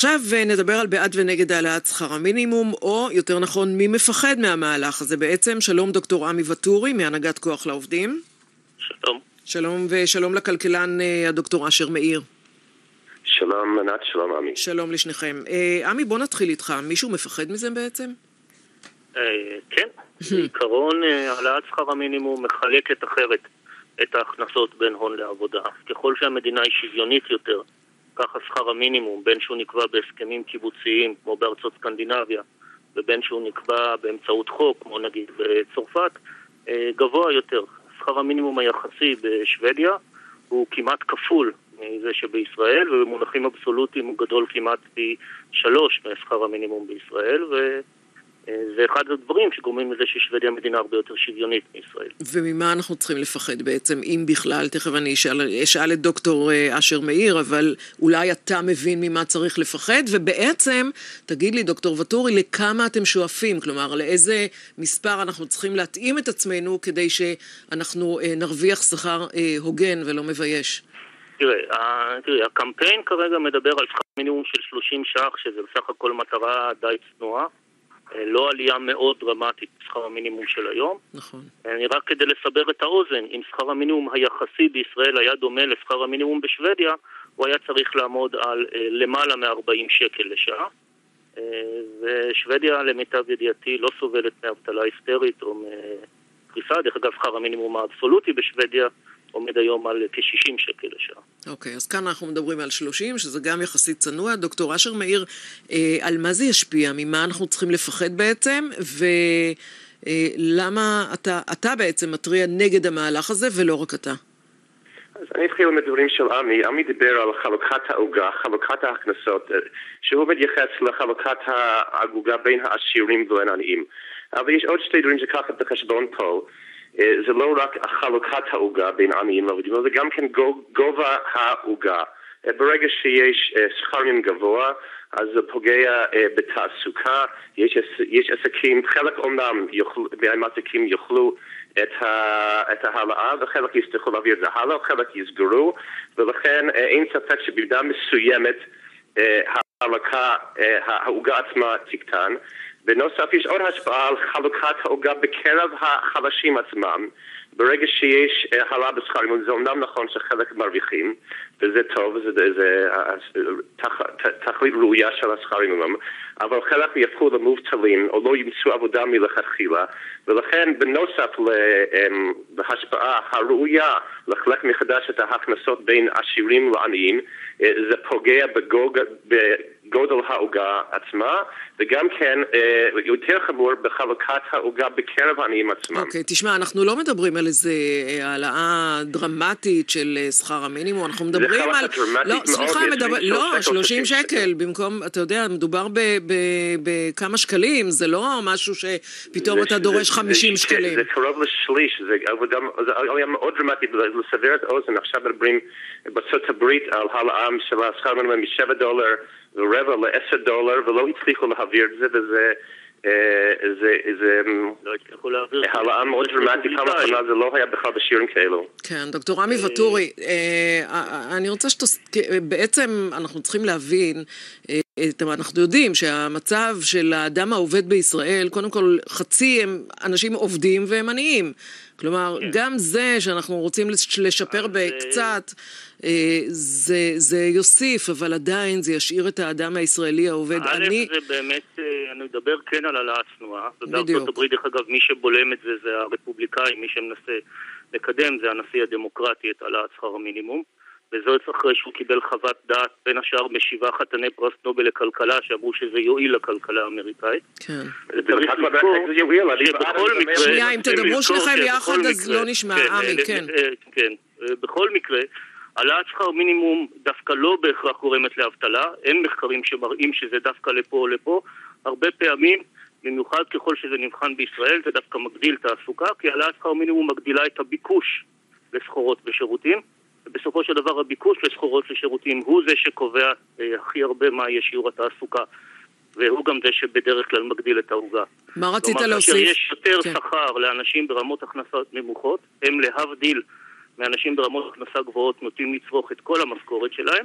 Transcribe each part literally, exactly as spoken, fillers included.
עכשיו נדבר על בעד ונגד העלאת שכר המינימום, או יותר נכון מי מפחד מהמהלך הזה בעצם. שלום דוקטור עמי וטורי מהנהגת כוח לעובדים. שלום. שלום ושלום לכלכלן הדוקטור אשר מאיר. שלום מנת, שלום עמי. שלום לשניכם. עמי, בוא נתחיל איתך. מישהו מפחד מזה בעצם? כן. בעיקרון העלאת שכר המינימום מחלקת אחרת את ההכנסות בין הון לעבודה. ככל שהמדינה היא שוויונית יותר, ככה שכר המינימום, בין שהוא נקבע בהסכמים קיבוציים כמו בארצות סקנדינביה, ובין שהוא נקבע באמצעות חוק כמו נגיד בצרפת, גבוה יותר. שכר המינימום היחסי בשוודיה הוא כמעט כפול מזה שבישראל, ובמונחים אבסולוטיים הוא גדול כמעט פי שלוש משכר המינימום בישראל, וזה אחד הדברים שגורמים לזה ששוודיה מדינה הרבה יותר שוויונית מישראל. וממה אנחנו צריכים לפחד בעצם, אם בכלל? תכף אני אשאל, אשאל את דוקטור אשר מאיר, אבל אולי אתה מבין ממה צריך לפחד, ובעצם, תגיד לי דוקטור וטורי, לכמה אתם שואפים? כלומר, לאיזה מספר אנחנו צריכים להתאים את עצמנו, כדי שאנחנו נרוויח שכר הוגן ולא מבייש? תראה, תראה, הקמפיין כרגע מדבר על שכר מינימום של שלושים ש"ח, שזה בסך הכל מטרה די צנועה, לא עלייה מאוד דרמטית בשכר המינימום של היום. נכון. אני רק כדי לסבר את האוזן, אם שכר המינימום היחסי בישראל היה דומה לשכר המינימום בשוודיה, הוא היה צריך לעמוד על למעלה מ-ארבעים שקל לשעה. ושוודיה, למיטב ידיעתי, לא סובלת מאבטלה היסטרית או מקריסה. דרך אגב, שכר המינימום האבסולוטי בשוודיה עומד היום על כ-שישים שקל לשעה. אוקיי, אז כאן אנחנו מדברים על שלושים, שזה גם יחסית צנוע. דוקטור אשר מאיר, אה, על מה זה ישפיע? ממה אנחנו צריכים לפחד בעצם? ולמה אה, אתה, אתה בעצם מטריע נגד המהלך הזה, ולא רק אתה? אז אני אתחיל עם הדברים של עמי. עמי דיבר על חלוקת העוגה, חלוקת ההכנסות, שהוא מתייחס לחלוקת העוגה בין העשירים ובין העניים. אבל יש עוד שתי דברים שככה בחשבון פה. זה לא רק חלוקת העוגה בין עניים לעובדים, זה גם כן גובה העוגה. ברגע שיש שכר מינימום גבוה, אז זה פוגע בתעסוקה. יש, יש עסקים, חלק אומנם מהמעסיקים יוכלו את, ה, את ההעלאה, וחלק יצטרכו להעביר את זה הלאה, חלק יסגרו, ולכן אין ספק שבמידה מסוימת החלוקה, העוגה עצמה תקטן. בנוסף, יש עוד השפעה על חלוקת העוגה בקרב החלשים עצמם. ברגע שיש העלאה בשכר מינימום, זה אומנם נכון שחלק מרוויחים, וזה טוב, זה, זה תח, תכלית ראויה של השכר מינימום, אבל חלק יהפכו למובטלים, או לא ימצאו עבודה מלכתחילה, ולכן בנוסף להשפעה הראויה לחלק מחדש את ההכנסות בין עשירים לעניים, זה פוגע בגוג, בגודל העוגה עצמה, וגם כן יותר חמור בחלוקת העוגה בקרב העניים עצמם. אוקיי, תשמע, אנחנו לא מדברים על איזה העלאה דרמטית של שכר המינימום, אנחנו מדברים על... לא, סליחה, לא, שלושים שקל, במקום, אתה יודע, מדובר בכמה שקלים, זה לא משהו שפתאום אתה דורש חמישים שקלים. זה קרוב לשליש, זה היה מאוד דרמטי, לסבר את האוזן, עכשיו מדברים בארצות הברית על העלאה של השכר מינימום משבעה דולר ורבע לעשר דולר, ולא הצליחו להעביר את זה, וזה זה זה העלאה מאוד דרמטית, כמה שנה זה לא היה בכלל בשיעורים כאלו. כן, דוקטור עמי וטורי, אני רוצה שבעצם אנחנו צריכים להבין, אנחנו יודעים שהמצב של האדם העובד בישראל, קודם כל חצי הם אנשים עובדים והם עניים. כלומר, גם זה שאנחנו רוצים לשפר בקצת, זה, זה יוסיף, אבל עדיין זה ישאיר את האדם הישראלי העובד. א', אני... זה באמת, אני מדבר כן על העלאת צנועה. בארצות הברית, דרך אגב, מי שבולם את זה זה הרפובליקאים, מי שמנסה לקדם זה הנשיא הדמוקרטי את העלאת שכר המינימום. וזאת אחרי שהוא קיבל חוות דעת בין השאר בשבעה חתני פרס נובל לכלכלה, שאמרו שזה יועיל לכלכלה האמריקאית. כן. וצריך לזכור שבכל מקרה... שנייה, אם תדברו שניכם יחד אז לא נשמע, עמי, כן. כן, בכל מקרה, העלאת שכר מינימום דווקא לא בהכרח גורמת לאבטלה, אין מחקרים שמראים שזה דווקא לפה או לפה, הרבה פעמים, במיוחד ככל שזה נבחן בישראל, זה דווקא מגדיל תעסוקה, כי העלאת שכר מינימום מגדילה את הביקוש לסחורות ושירותים, ובסופו של דבר הביקוש לסחורות ושירותים הוא זה שקובע אה, הכי הרבה מה יהיה שיעור התעסוקה, והוא גם זה שבדרך כלל מגדיל את העוגה. מה רצית כלומר, להוסיף? כאשר יש יותר כן. שכר לאנשים ברמות הכנסות נמוכות, הם להבדיל מאנשים ברמות הכנסה גבוהות נוטים לצרוך את כל המשכורת שלהם,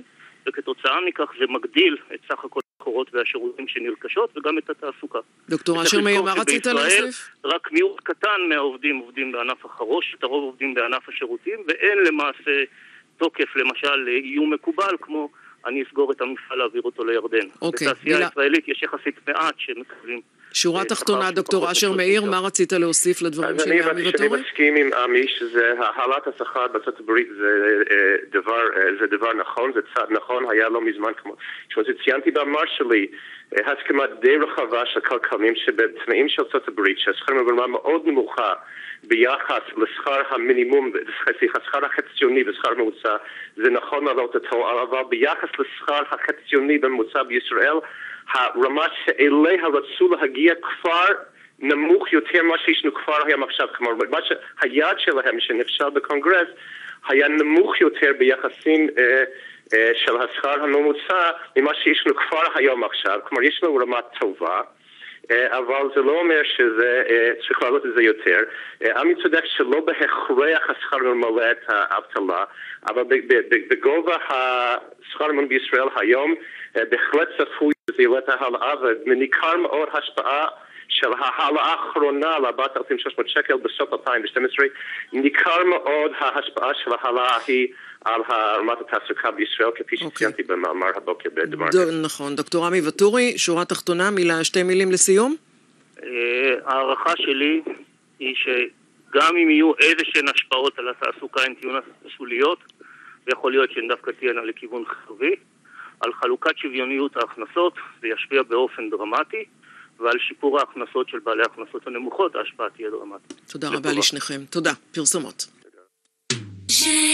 וכתוצאה מכך זה מגדיל את סך הכל הסחורות והשירותים שנרכשות וגם את התעסוקה. דוקטור אשר מאיר, מה רצית להוסיף? רק מיעוט קטן מהעובדים עובדים בענף החרושת, הרוב עובדים בענף השירותים, ואין למעשה תוקף למשל איום מקובל כמו אני אסגור את המפעל להעביר אותו לירדן. אוקיי. בתעשייה הישראלית יש יחסית מעט שמקבלים. שורה תחתונה, דוקטור אשר מאיר, מה רצית להוסיף לדברים של עמי וטורי? אני מסכים עם עמי שהעלאת השכר בארצות הברית זה דבר נכון, זה צעד נכון, היה לא מזמן כמו שציינתי במאמר שלי, הסכמה די רחבה של כלכלנים שבתנאים של ארצות הברית, שהשכר ברמה מאוד נמוכה ביחס לשכר המינימום, השכר החציוני ושכר ממוצע, זה נכון לעלות אותו, אבל ביחס לשכר החציוני בממוצע בישראל, הרמה שאליה רצו להגיע כבר נמוך יותר מה שישנו כבר היום עכשיו, כלומר, מה שהיעד שלהם שנכשל בקונגרס היה נמוך יותר ביחסים אה, אה, של השכר הממוצע ממה שישנו כבר היום עכשיו, כלומר יש לנו רמה טובה, אה, אבל זה לא אומר שזה, אה, צריך לעלות את זה יותר. אה, אני צודק שלא בהכרח השכר ממלא את האבטלה, אבל בגובה השכר הממוצע בישראל היום, אה, בהחלט צפוי זה יעלה את ההעלאה, וניכר מאוד השפעה של ההעלאה האחרונה ל-ארבעת אלפים ושלוש מאות שקל בסוף אלפיים ושתים עשרה, ניכר מאוד ההשפעה של ההעלאה היא על רמת התעסוקה בישראל, כפי שציינתי במאמר הבוקר בדה-מרקר. נכון. דוקטור עמי וטורי, שורה תחתונה, מילה, שתי מילים לסיום? הערכה שלי היא שגם אם יהיו איזשהן השפעות על התעסוקה, הן תהיינה שוליות, ויכול להיות שהן דווקא תהיינה לכיוון חיובי, על חלוקת שוויוניות ההכנסות, זה ישפיע באופן דרמטי, ועל שיפור ההכנסות של בעלי ההכנסות הנמוכות, ההשפעה תהיה דרמטית. תודה רבה לשניכם. תודה. פרסומות.